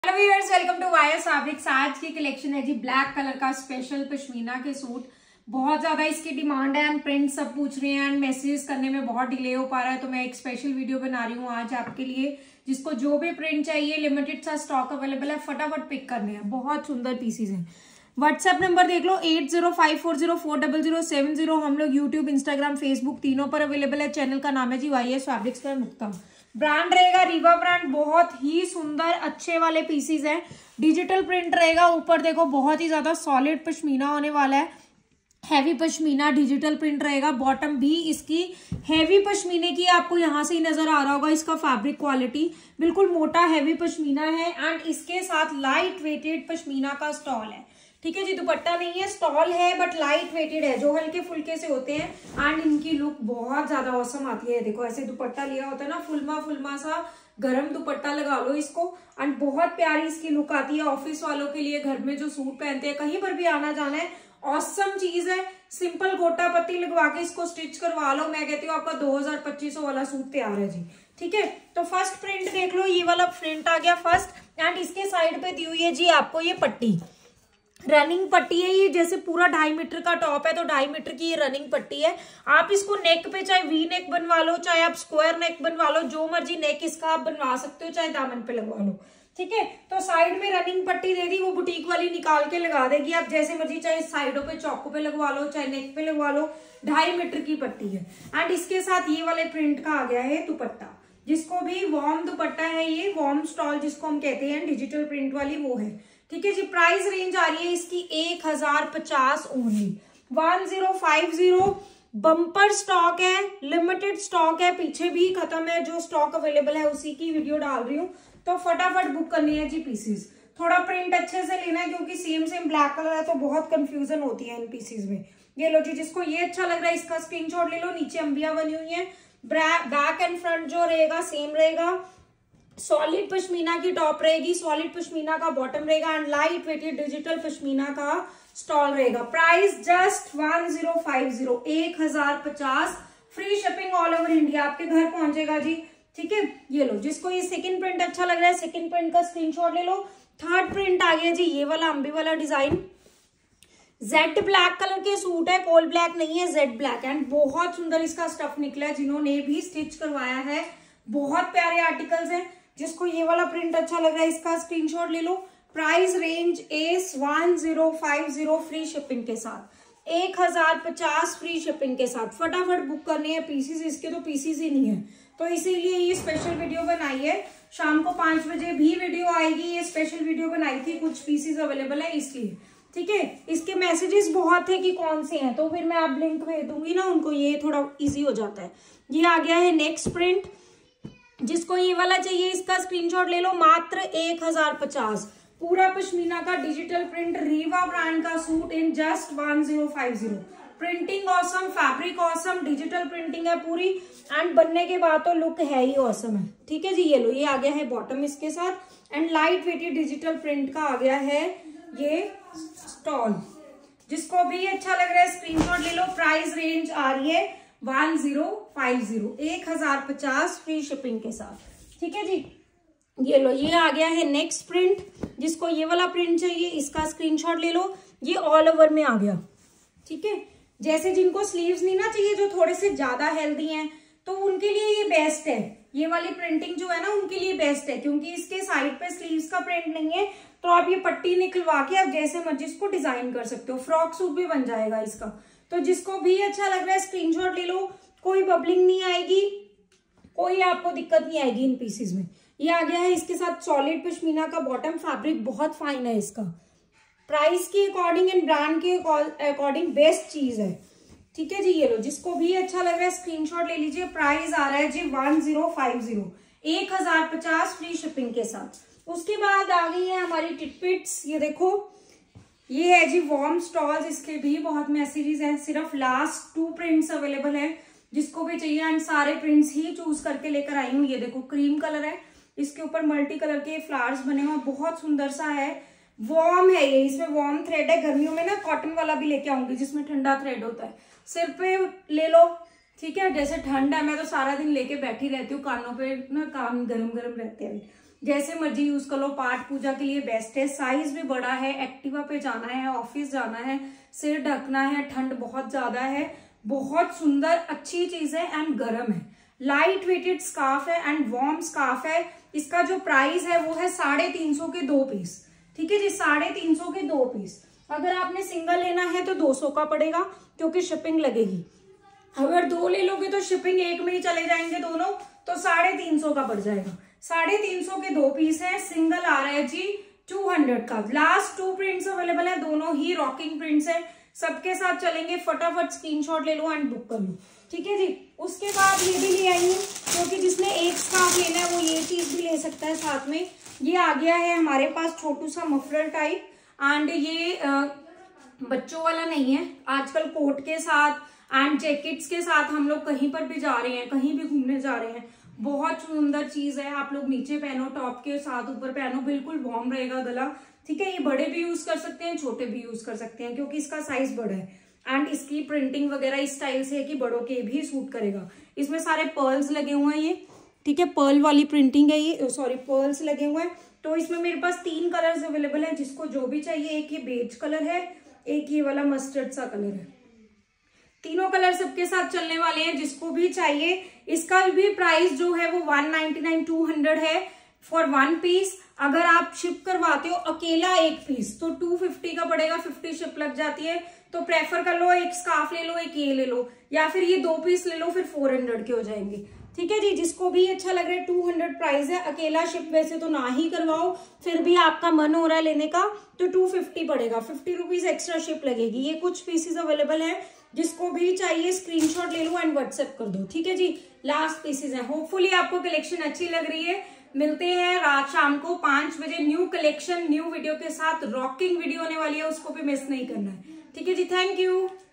Hello viewers, welcome to Wires Fabrics. आज की collection है जी ब्लैक कलर का स्पेशल पश्मीना के सूट। बहुत ज्यादा इसकी डिमांड है एंड प्रिंट सब पूछ रहे हैं एंड मैसेजेस करने में बहुत डिले हो पा रहा है, तो मैं एक स्पेशल वीडियो बना रही हूँ आज आपके लिए। जिसको जो भी प्रिंट चाहिए, लिमिटेड सा स्टॉक अवेलेबल है, फटाफट पिक करने हैं। बहुत सुंदर पीसीज हैं। व्हाट्सएप नंबर देख लो 8054040070। हम लोग यूट्यूब, इंस्टाग्राम, फेसबुक तीनों पर अवेलेबल है। चैनल का नाम है जी वाईएस फैब्रिक्स पर मुक्ता। ब्रांड रहेगा रीवा ब्रांड। बहुत ही सुंदर अच्छे वाले पीसीज हैं। डिजिटल प्रिंट रहेगा। ऊपर देखो बहुत ही ज्यादा सॉलिड पश्मीना होने वाला है। हैवी पश्मीना डिजिटल प्रिंट रहेगा। बॉटम भी इसकी हैवी पश्मीने की आपको यहां से ही नजर आ रहा होगा। इसका फैब्रिक क्वालिटी बिल्कुल मोटा हैवी पश्मीना है एंड इसके साथ लाइट वेटेड पश्मीना का स्टॉल है। ठीक है जी, दुपट्टा नहीं है, स्टॉल है बट लाइट वेटेड है, जो हल्के फुल्के से होते हैं एंड इनकी लुक बहुत ज्यादा औसम आती है। देखो ऐसे दुपट्टा लिया होता है ना, फुलमा सा गरम दुपट्टा लगा लो इसको एंड बहुत प्यारी इसकी लुक आती है। ऑफिस वालों के लिए, घर में जो सूट पहनते हैं, कहीं पर भी आना जाना है, ऑसम चीज है। सिंपल गोटा पत्ती लगवा के इसको स्टिच करवा लो, मैं कहती हूँ आपका 2000-2500 वाला सूट तैयार है जी। ठीक है, तो फर्स्ट प्रिंट देख लो, ये वाला प्रिंट आ गया फर्स्ट एंड इसके साइड पे दी हुई है जी आपको ये पट्टी। रनिंग पट्टी है ये, जैसे पूरा 2.5 मीटर का टॉप है तो 2.5 मीटर की ये रनिंग पट्टी है। आप इसको नेक पे चाहे वी नेक बनवा लो, चाहे आप स्क्वायर नेक बनवा लो, जो मर्जी नेक इसका आप बनवा सकते हो, चाहे दामन पे लगवा लो। ठीक है, तो साइड में रनिंग पट्टी दे दी, वो बुटीक वाली निकाल के लगा देगी। आप जैसे मर्जी चाहे साइडों पे चौकों पे लगवा लो, चाहे नेक पे लगवा लो। 2.5 मीटर की पट्टी है एंड इसके साथ ये वाले प्रिंट का आ गया है दुपट्टा, जिसको भी वार्म दुपट्टा है, ये वार्म स्टॉल जिसको हम कहते हैं, डिजिटल प्रिंट वाली वो है। ठीक है जी, प्राइस रेंज आ रही है इसकी 1050 ओनली, 1050। बम्पर स्टॉक है, लिमिटेड स्टॉक है, पीछे भी खत्म है। जो स्टॉक अवेलेबल है उसी की वीडियो डाल रही हूँ, तो फटाफट बुक करनी है जी पीसीज। थोड़ा प्रिंट अच्छे से लेना है क्योंकि सेम ब्लैक कलर है तो बहुत कंफ्यूजन होती है इन पीसीज में। ये लो जी, जिसको ये अच्छा लग रहा है इसका स्क्रीनशॉट ले लो। नीचे अंबिया बनी हुई है। बैक एंड फ्रंट जो रहेगा सेम रहेगा। सॉलिड पश्मीना की टॉप रहेगी, सॉलिड पश्मीना का बॉटम रहेगा and light weighted digital pashmina का स्टॉल रहेगा। Price just 1050, 1050। Free shipping all over India, आपके घर पहुंचेगा जी। ठीक है, ये लो, जिसको ये सेकंड प्रिंट अच्छा लग रहा है सेकंड प्रिंट का स्क्रीनशॉट ले लो। थर्ड प्रिंट आ गया जी, ये वाला अंबी वाला डिजाइन। जेड ब्लैक कलर के सूट है, कोल ब्लैक नहीं है, जेड ब्लैक एंड बहुत सुंदर इसका स्टफ निकला है। जिन्होंने भी स्टिच करवाया है, बहुत प्यारे आर्टिकल्स हैं। जिसको ये वाला प्रिंट अच्छा लग रहा है इसका स्क्रीनशॉट ले लो। Price range is 1050 free shipping के साथ, 1050 फ्री शिपिंग के साथ। फटाफट बुक करनी है पीसीज, इसके तो पीसीज ही नहीं है, तो इसीलिए ये स्पेशल वीडियो बनाई है। शाम को 5 बजे भी वीडियो आएगी। ये स्पेशल वीडियो बनाई थी, कुछ पीसीज अवेलेबल है इसलिए। ठीक है, इसके मैसेजेस बहुत थे कि कौन से हैं, तो फिर मैं अब लिंक भेज दूंगी ना उनको, ये थोड़ा इजी हो जाता है। ये आ गया है नेक्स्ट प्रिंट, जिसको ये वाला चाहिए इसका स्क्रीनशॉट ले लो। मात्र 1050, पूरा पश्मीना का डिजिटल प्रिंट रीवा ब्रांड का suit in just 1050। Printing awesome, fabric awesome, digital printing है पूरी एंड बनने के बाद तो लुक है ही ऑसम है। ठीक है जी, ये लो, ये आ गया है बॉटम इसके साथ and light weighted digital print का आ गया है ये स्टॉल। जिसको भी अच्छा लग रहा है स्क्रीनशॉट ले लो। प्राइस रेंज आ रही है 1050, 1050 फ्री शिपिंग के साथ। ठीक है जी, ये लो, ये आ गया है नेक्स्ट प्रिंट। जिसको ये वाला प्रिंट चाहिए इसका स्क्रीनशॉट ले लो। ये ऑल ओवर में आ गया। ठीक है, जैसे जिनको स्लीव्स नहीं ना चाहिए, जो थोड़े से ज्यादा हेल्दी हैं, तो उनके लिए ये बेस्ट है। ये वाली प्रिंटिंग जो है ना उनके लिए बेस्ट है, क्योंकि इसके साइड पे स्लीव्स का प्रिंट नहीं है, तो आप ये पट्टी निकलवा के आप जैसे मर्जी इसको डिजाइन कर सकते हो। फ्रॉक सूट भी बन जाएगा इसका। तो जिसको भी अच्छा लग रहा है स्क्रीनशॉट ले लो। कोई बबलिंग नहीं आएगी, कोई आपको दिक्कत नहीं आएगी इन पीसेस में। ये आ गया है इसके साथ सॉलिड पश्मीना का बॉटम, फैब्रिक बहुत फाइन है इसका। प्राइस के अकॉर्डिंग एंड ब्रांड के अकॉर्डिंग बेस्ट चीज है। ठीक है जी, ये लो, जिसको भी अच्छा लग रहा है स्क्रीनशॉट ले लीजिए। प्राइस आ रहा है जी 1050, 1050 फ्री शिपिंग के साथ। उसके बाद आ गई है हमारी टिटपिट्स। ये देखो, ये है जी वार्म स्टॉल्स, इसके भी बहुत मैसेजेस हैं। सिर्फ लास्ट 2 प्रिंट्स अवेलेबल है, जिसको भी चाहिए एंड सारे प्रिंट्स ही चूज करके लेकर आई हूँ। ये देखो क्रीम कलर है, इसके ऊपर मल्टी कलर के फ्लावर्स बने हुए, बहुत सुंदर सा है। वार्म है ये, इसमें वार्म थ्रेड है। गर्मियों में ना कॉटन वाला भी लेके आऊंगी जिसमें ठंडा थ्रेड होता है। सिर पे ले लो, ठीक है, जैसे ठंड है मैं तो सारा दिन लेके बैठी रहती हूँ, कानों पे ना कान गरम गरम रहते हैं। जैसे मर्जी यूज कर लो, पाठ पूजा के लिए बेस्ट है। साइज भी बड़ा है, एक्टिवा पे जाना है, ऑफिस जाना है, सिर ढकना है, ठंड बहुत ज्यादा है, बहुत सुंदर अच्छी चीज है एंड गर्म है। लाइट वेटेड स्कार्फ है एंड वार्म स्कार्फ है। इसका जो प्राइस है वो है 350 के 2 पीस। ठीक है जी, 350 के 2 पीस। अगर आपने सिंगल लेना है तो 200 का पड़ेगा क्योंकि शिपिंग लगेगी। अगर 2 ले लोगे तो शिपिंग एक में ही चले जाएंगे दोनों, तो 350 का पड़ जाएगा। 350 के 2 पीस है। सिंगल आ रहा है जी 200 का। लास्ट 2 प्रिंट्स अवेलेबल है, दोनों ही रॉकिंग प्रिंट्स है। सबके साथ चलेंगे, फटाफट स्क्रीनशॉट ले लो एंड बुक कर लो। ठीक है जी। उसके बाद ये भी ले आई हूँ, क्योंकि जिसने एक स्कार्फ लेना है वो ये चीज भी ले सकता है साथ में। ये आ गया है हमारे पास छोटू सा मफलर टाइप, एंड ये बच्चों वाला नहीं है। आजकल कोट के साथ एंड जैकेट्स के साथ हम लोग कहीं पर भी जा रहे हैं, कहीं भी घूमने जा रहे हैं, बहुत सुंदर चीज है। आप लोग नीचे पहनो, टॉप के साथ ऊपर पहनो, बिल्कुल वार्म रहेगा गला। ठीक है, ये बड़े भी यूज कर सकते हैं, छोटे भी यूज कर सकते हैं, क्योंकि इसका साइज बड़ा है एंड इसकी प्रिंटिंग वगैरह इस स्टाइल से है कि बड़ों के भी सूट करेगा। इसमें सारे पर्ल्स लगे हुए हैं ये। ठीक है, पर्ल वाली प्रिंटिंग है ये, सॉरी पर्ल्स लगे हुए हैं। तो इसमें मेरे पास 3 कलर्स अवेलेबल है, जिसको जो भी चाहिए। एक ये बेज कलर है, एक ये वाला मस्टर्ड सा कलर है। तीनों कलर सबके साथ चलने वाले हैं, जिसको भी चाहिए। इसका भी प्राइस जो है वो 199 200 है फॉर 1 पीस। अगर आप शिप करवाते हो अकेला 1 पीस तो 250 का पड़ेगा, 50 शिप लग जाती है। तो प्रेफर कर लो, एक स्कार्फ ले लो, एक ये ले लो, या फिर ये 2 पीस ले लो, फिर 400 के हो जाएंगे। ठीक है जी, जिसको भी अच्छा लग रहा है। 200 प्राइस है। अकेला शिप वैसे तो ना ही करवाओ, फिर भी आपका मन हो रहा है लेने का तो 250 पड़ेगा, 50 रुपीज एक्स्ट्रा शिप लगेगी। ये कुछ पीसेस अवेलेबल है, जिसको भी चाहिए स्क्रीनशॉट ले लो एंड व्हाट्सएप कर दो। ठीक है जी, लास्ट पीसेस है। होपफुली आपको कलेक्शन अच्छी लग रही है। मिलते हैं रात शाम को 5 बजे न्यू कलेक्शन न्यू वीडियो के साथ। रॉकिंग वीडियो होने वाली है, उसको भी मिस नहीं करना है। ठीक है जी, थैंक यू।